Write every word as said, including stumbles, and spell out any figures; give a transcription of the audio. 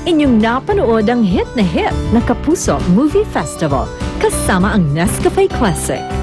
Inyong napanood ang hit na hit na Kapuso Movie Festival kasama ang Nescafe Classic.